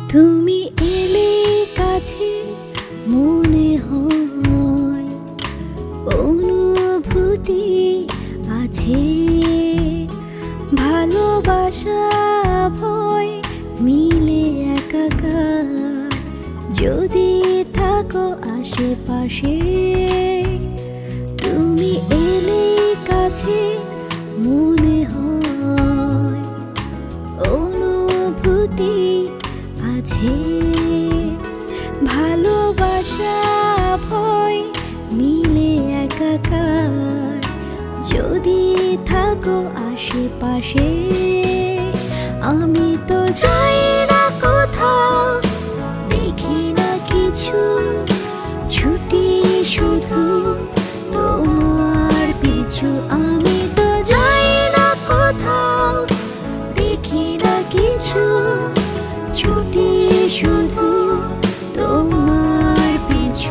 তুমি এলে কাছে মনে হয় অনুভূতি আছে, ভালোবাসা ভয় মিলে একাকার। যদি থাকো আশেপাশে, তুমি এলে কাছে মনে হয় অনুভূতি আছে, ভালোবাসা ভয় মিলে একাকার। যদি থাকো আশেপাশে, আমি তো যাই না কোথাও, দেখি না কিছু, ছুটি শুধু তোমার পিছু। আমি তো যাই না কোথাও, দেখি না কিছু, ছুটি শুধু তোমার পিছু।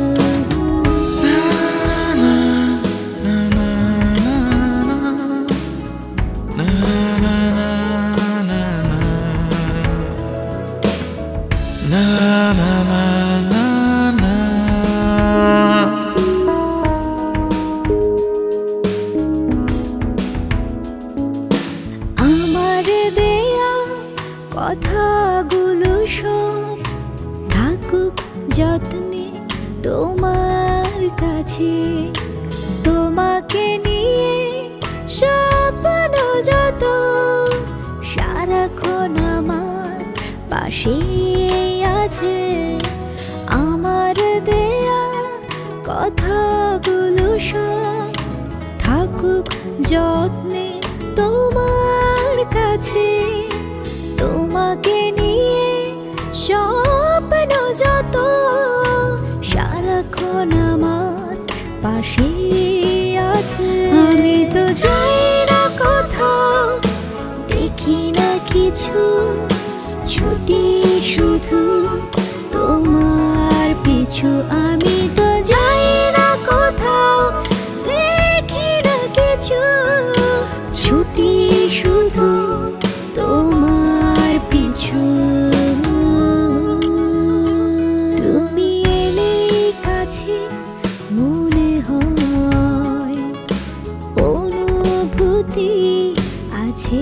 আমার দেয়া কথাগুলো সব থাকুক যত্নে তোমার কাছে। তোমাকে নিয়ে স্বপ্ন যত সারাক্ষণ আমার পাশে আছে। আমার দেয়া কথাগুলো সব থাকুক যত্নে তোমার কাছে। তোমাকে নিয়ে স্বপ্ন যত সারাক্ষণ আমার পাশে আছে। আমি তো যাই না কোথাও, দেখি না কিছু, ছুটি শুধু তোমার পিছু। আমি তো যাই না কোথাও, দেখি না কিছু, ছুটি শুধু তোমার পিছু। তুমি এলে কাছে মনে হয় অনুভূতি আছে,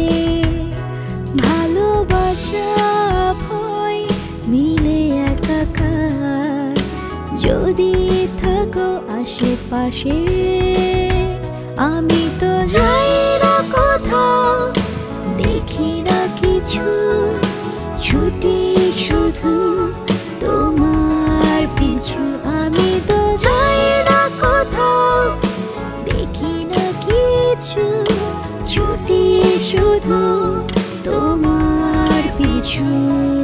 ভালোবাসা ভয় মিলে একাকার। যদি থাকো আশেপাশে, আমি তো যাই না কোথাও, দেখি না কিছু, ছুটি শুধু তোমার পিছু। আমি তো যাই না কোথাও, দেখি না কিছু, ছুটি শুধু তোমার পিছু।